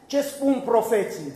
Ce spun profeții?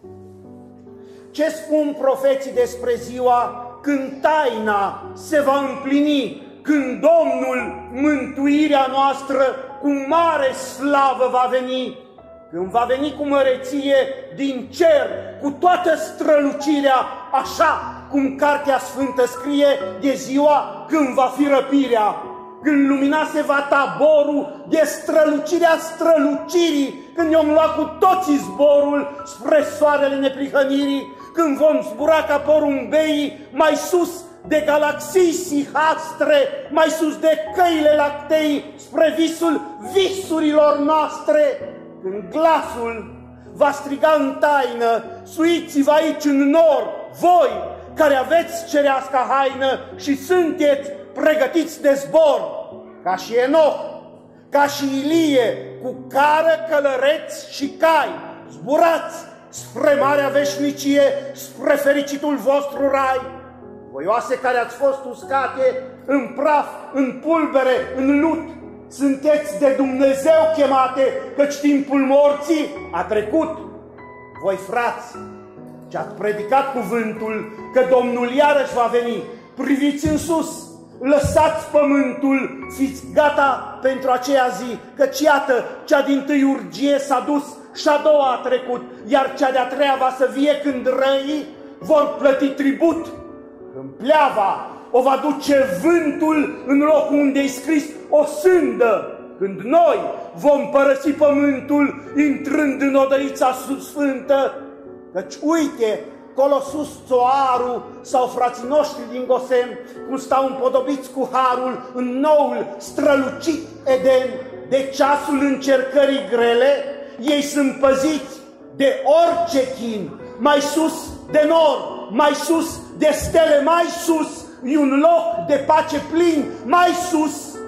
Ce spun profeții despre ziua când taina se va împlini, când Domnul, mântuirea noastră, cu mare slavă va veni, când va veni cu măreție din cer, cu toată strălucirea, așa cum Cartea Sfântă scrie de ziua când va fi răpirea, când lumina se va taborul de strălucirea strălucirii, când ne-om lua cu toții zborul spre soarele neprihănirii, când vom zbura ca porumbeii mai sus de galaxii sihastre, mai sus de căile lactei, spre visul visurilor noastre, când glasul va striga în taină: suiți-vă aici în nor, voi care aveți cerească haină și sunteți pregătiți de zbor, ca și Enoch, ca și Ilie, cu cară, călăreți și cai, zburați spre marea veșnicie, spre fericitul vostru rai. Voi oase care ați fost uscate în praf, în pulbere, în lut, sunteți de Dumnezeu chemate, căci timpul morții a trecut. Voi, frați, ce-ați predicat cuvântul că Domnul iarăși va veni, priviți în sus, lăsați pământul, fiți gata pentru aceea zi, căci iată, cea dintâi urgie s-a dus și a doua a trecut, iar cea de-a treia va să vie când răii vor plăti tribut. Când pleava o va duce vântul în locul unde-i scris o sândă, când noi vom părăsi pământul intrând în odăița sfântă, căci uite, colo sus țoarul sau frații noștri din Gosem, cum stau împodobiți cu harul în noul strălucit Eden, de ceasul încercării grele, ei sunt păziți de orice chin, mai sus de nor, mai sus de stele, mai sus e un loc de pace plin, mai sus,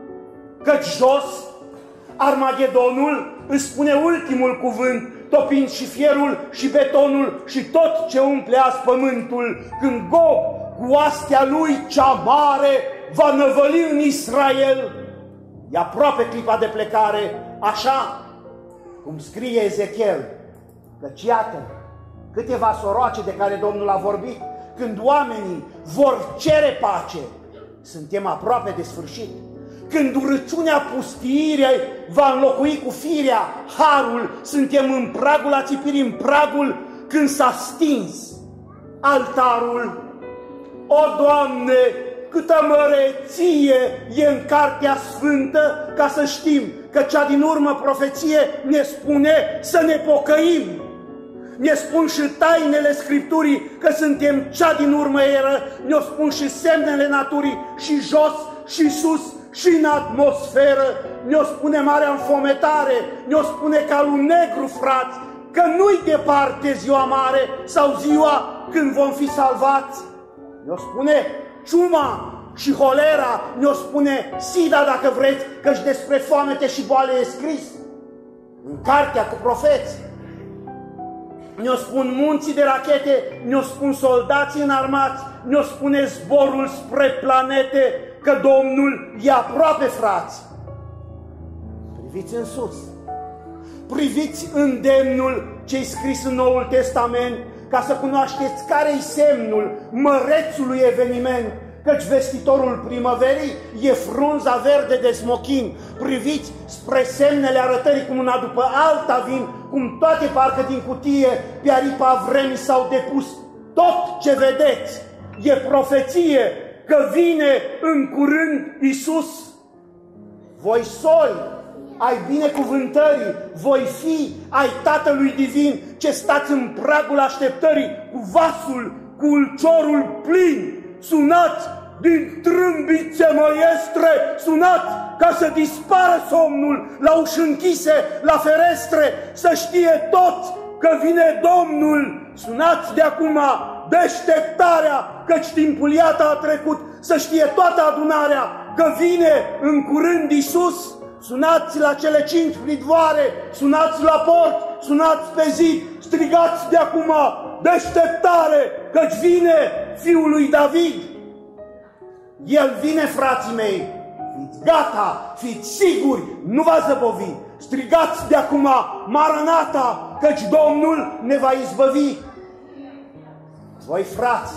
căci jos Armagedonul îți spune ultimul cuvânt, topind și fierul și betonul și tot ce umple azi pământul, când Gog, cu astea lui cea mare, va năvăli în Israel. E aproape clipa de plecare, așa cum scrie Ezechiel, căci iată câteva soroace de care Domnul a vorbit, când oamenii vor cere pace, suntem aproape de sfârșit. Când urăciunea pustiirii va înlocui cu firea harul, suntem în pragul ațipirii, în pragul când s-a stins altarul. O, Doamne, câtă măreție e în Cartea Sfântă, ca să știm că cea din urmă profeție ne spune să ne pocăim. Ne spun și tainele Scripturii că suntem cea din urmă eră, ne spun și semnele naturii, și jos și sus și în atmosferă, ne-o spune marea înfometare, ne-o spune calul negru, frați, că nu-i departe ziua mare sau ziua când vom fi salvați. Ne-o spune ciuma și holera, ne-o spune sida, dacă vreți, căci despre foamete și boale e scris în cartea cu profeți. Ne-o spun munții de rachete, ne-o spun soldații înarmați, ne-o spune zborul spre planete, că Domnul e aproape, frați. Priviți în sus, priviți îndemnul ce-i scris în Noul Testament, ca să cunoașteți care-i semnul mărețului eveniment, căci vestitorul primăverii e frunza verde de smochin. Priviți spre semnele arătării, cum una după alta vin, cum toate parcă din cutie pe aripa vremii s-au depus. Tot ce vedeți e profeție că vine în curând Iisus. Voi soli ai binecuvântării, voi fi ai Tatălui Divin, ce stați în pragul așteptării, cu vasul, cu ulciorul plin, sunați din trâmbițe măiestre, sunați ca să dispară somnul la uși închise, la ferestre, să știe toți că vine Domnul. Sunați de acum deșteptarea, căci timpul iată a trecut, să știe toată adunarea că vine în curând Iisus. Sunați la cele 5 pridvoare, sunați la port, sunați pe zid, strigați de acum deșteptare, căci vine Fiul lui David. El vine, frații mei, fiți gata, fiți siguri, nu v-ați zăbovit. strigați de acum, Maranata, căci Domnul ne va izbăvi. Voi, frați,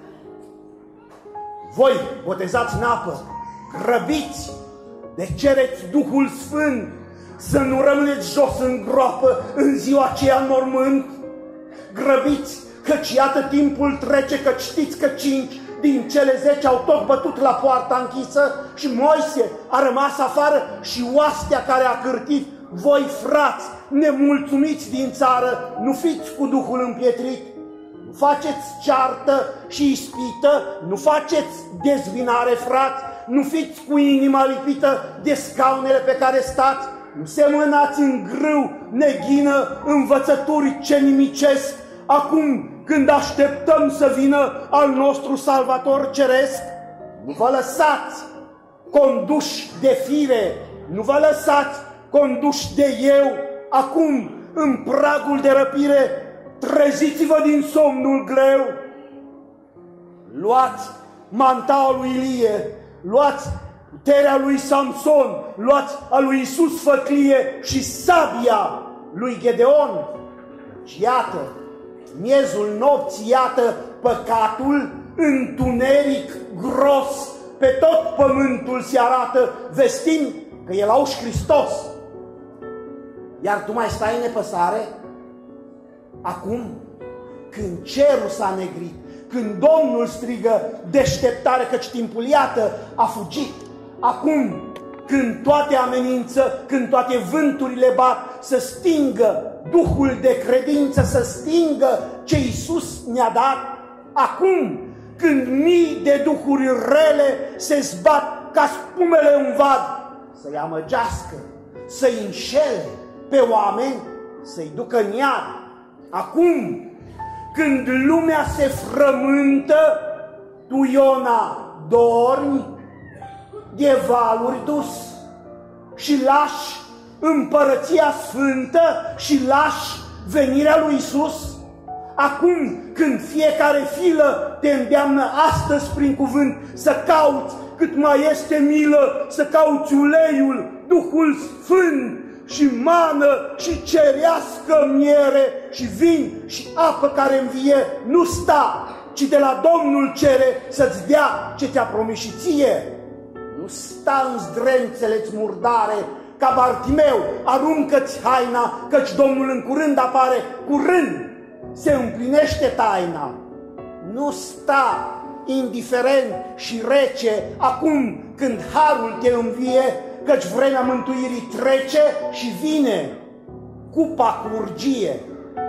voi, botezați în apă, grăbiți de cereți Duhul Sfânt, să nu rămâneți jos în groapă în ziua aceea în mormânt. Grăbiți, căci iată timpul trece, că știți că 5 din cele 10 au tot bătut la poarta închisă și Moise a rămas afară și oastea care a cârtit. Voi, frați, nemulțumiți din țară, nu fiți cu Duhul împietrit, nu faceți ceartă și ispită, nu faceți dezvinare, frați, nu fiți cu inima lipită de scaunele pe care stați, nu semănați în grâu, neghină, învățături ce nimicesc, acum când așteptăm să vină al nostru Salvator Ceresc. Nu vă lăsați conduși de fire, nu vă lăsați conduși de eu, acum în pragul de răpire, treziți-vă din somnul greu. Luați mantaua lui Ilie, luați puterea lui Samson, luați a lui Iisus făclie și sabia lui Gedeon. Și iată, miezul nopții, iată păcatul, întuneric gros, pe tot pământul se arată, vestind că e lauși Hristos. Iar tu mai stai în nepăsare? Acum, când cerul s-a negrit, când Domnul strigă deșteptare, căci timpul, iată, a fugit. Acum, când toate amenință, când toate vânturile bat, să stingă Duhul de credință, să stingă ce Iisus ne-a dat. Acum, când mii de duhuri rele se zbat ca spumele în vad, să-i amăgească, să-i înșele pe oameni, să-i ducă în iad. Acum, când lumea se frământă, tu, Iona, dormi de valuri dus și lași împărăția sfântă și lași venirea lui Iisus. Acum, când fiecare filă te îndeamnă astăzi prin cuvânt să cauți cât mai este milă, să cauți uleiul, Duhul Sfânt și mană și cerească miere și vin și apă care învie, nu sta, ci de la Domnul cere să-ți dea ce ți-a promis și ție. Nu sta în zdrențele-ți murdare, ca Bartimeu, aruncă-ți haina, căci Domnul în curând apare, curând se împlinește taina. Nu sta indiferent și rece acum când harul te învie, căci vremea mântuirii trece și vine cupa cu urgie,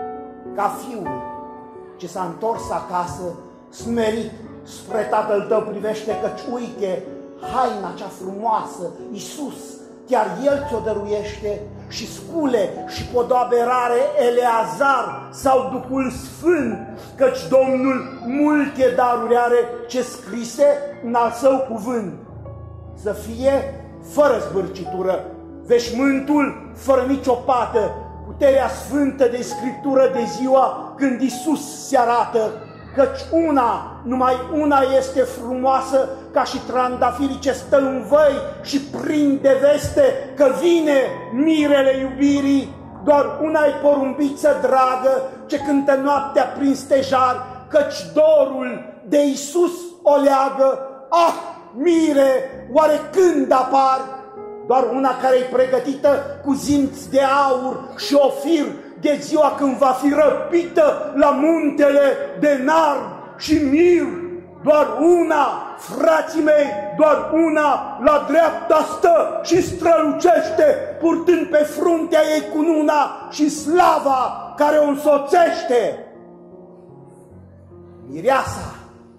ca fiul ce s-a întors acasă, smerit spre tatăl tău privește, căci uite, haina cea frumoasă, Iisus, chiar El ți-o dăruiește, și scule și podoabe rare Eleazar sau Duhul Sfânt, căci Domnul multe daruri are, ce scrise în al său cuvânt. Să fie fără zbârcitură, veșmântul fără nicio pată, puterea sfântă de Scriptură de ziua când Iisus se arată, căci una, numai una este frumoasă, ca și trandafirii ce stă în văi și prinde veste că vine mirele iubirii. Doar una-i porumbiță dragă ce cântă noaptea prin stejar, căci dorul de Iisus o leagă. Ah, mire, oare când apar? Doar una care-i pregătită cu zinți de aur și ofir, de ziua când va fi răpită la muntele de nard și mir. Doar una, frații mei, doar una la dreapta stă și strălucește, purtând pe fruntea ei cununa și slava care o însoțește. Mireasa,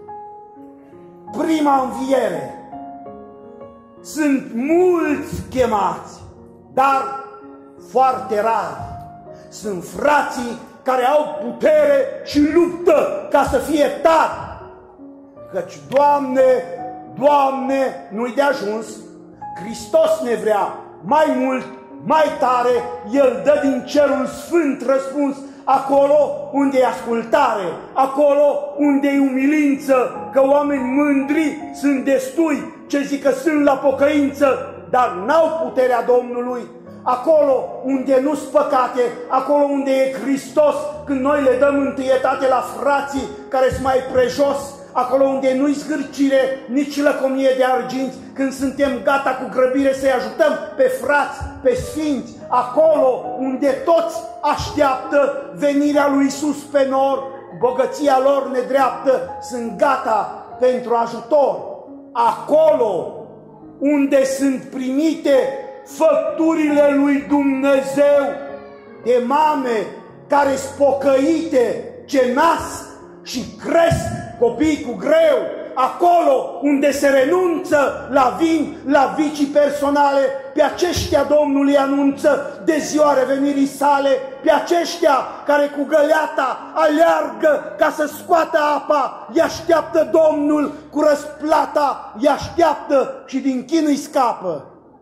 prima înviere. Sunt mulți chemați, dar foarte rari. Sunt frații care au putere și luptă ca să fie tari. Căci, Doamne, Doamne, nu-i de ajuns. Hristos ne vrea mai mult, mai tare. El dă din cerul sfânt răspuns acolo unde e ascultare, acolo unde e umilință, că oameni mândri sunt destui, ce zic că sunt la pocăință, dar n-au puterea Domnului. acolo unde nu-s păcate, acolo unde e Hristos, când noi le dăm întâietate la frații care sunt mai prejos, acolo unde nu-i zgârcire, nici lăcomie de arginți, când suntem gata cu grăbire să-i ajutăm pe frați, pe sfinți, acolo unde toți așteaptă venirea lui Iisus pe nor, bogăția lor nedreaptă, sunt gata pentru ajutor. Acolo unde sunt primite făpturile lui Dumnezeu de mame care spocăite, ce nasc și cresc copii cu greu, acolo unde se renunță la vin, la vicii personale, pe aceștia Domnul îi anunță de ziua revenirii sale, pe aceștia care cu găleata aleargă ca să scoată apa, îi așteaptă Domnul cu răsplata, îi așteaptă și din chin îi scapă.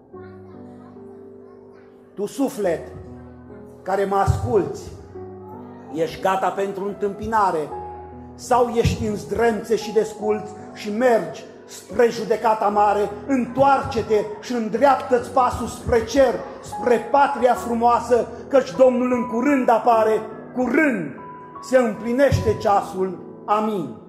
Tu, suflet, care mă asculți, ești gata pentru întâmpinare sau ești în zdrențe și desculți și mergi spre judecata mare? Întoarce-te și îndreaptă-ți pasul spre cer, spre patria frumoasă, căci Domnul în curând apare, curând se împlinește ceasul. Amin.